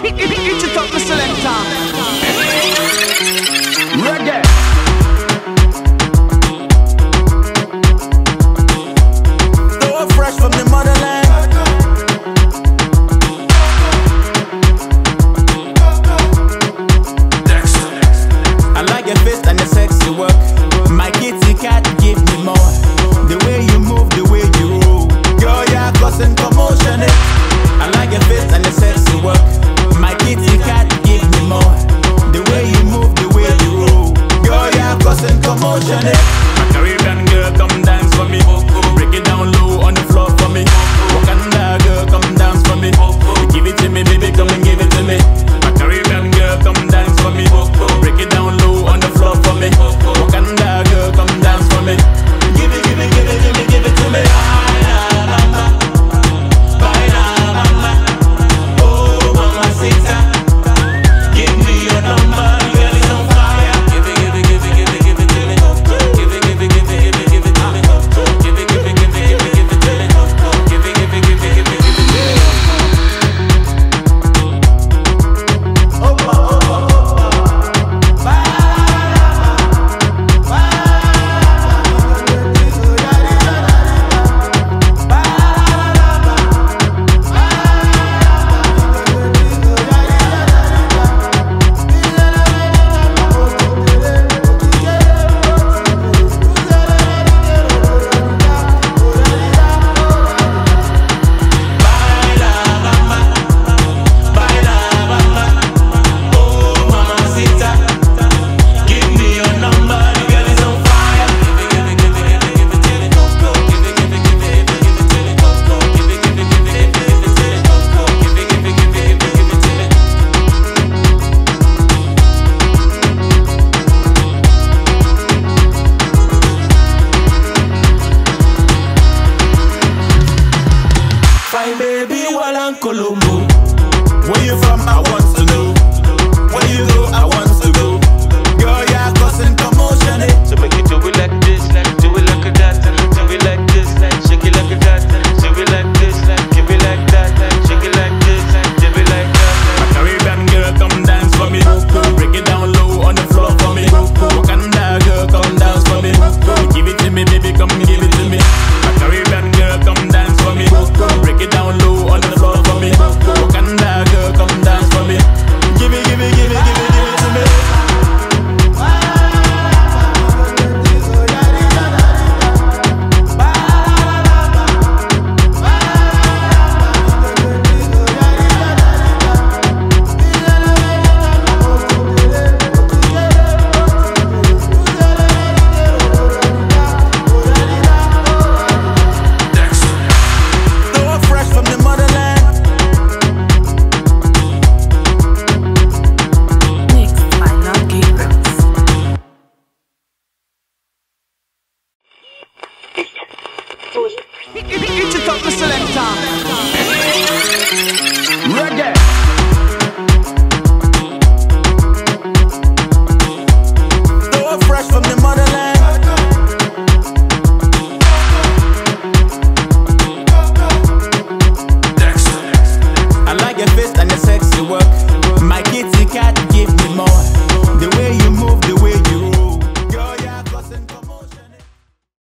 Hit it up, the selector. Reggae. So fresh from the motherland. I like your face and your sexy work. My kitty cat give me more. The way you move, the way you roll, girl, you're causing commotion. I like your face and your sexy work. My kitty cat give me more. The way you move, the way you roll, girl, you're causing commotion. My Caribbean girl, come dance for me. Break it down low on the floor for me. Wakanda girl, come dance for me. Give it to me, baby, come and give it to me.